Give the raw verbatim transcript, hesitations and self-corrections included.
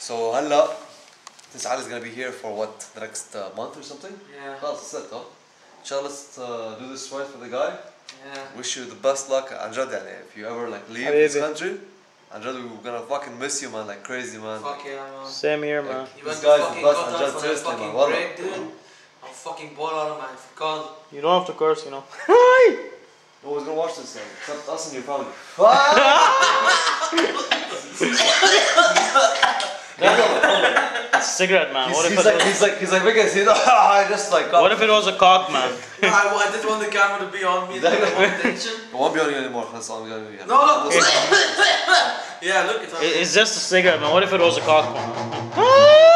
So هلا since Ali's gonna be here for what, the next uh, month or something? Yeah. خلاص that's it huh? Inshallah, let's uh, do this right for the guy. Yeah. Wish you the best luck. عن جد يعني if you ever like leave حبيبي. this country, عن جد we're gonna fucking miss you man like crazy man. Fuck yeah, man. Same here, man. You This went to guy's the fucking best, Qatar عن جد for that seriously man. fucking والله. break, dude. I'll fucking ball out of man. God. You don't have to curse, you know. No one's gonna watch this thing except us and your family. It's a cigarette, man. He's, What if he's it like was, he's like he's like because he I just like what if it was a cock, man? No, I, I didn't want the camera to be on me. I didn't want attention. I won't be on you anymore. That's all I'm gonna be. No, no. Yeah, look, it's on. It- It's just a cigarette, man. What if it was a cock, man?